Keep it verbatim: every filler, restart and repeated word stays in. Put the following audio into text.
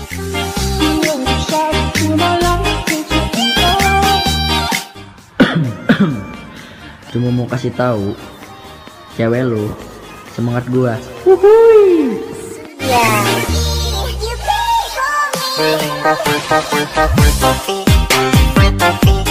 Cuma mau kasih tahu cewek lu semangat gua. Wuhui. Yeah.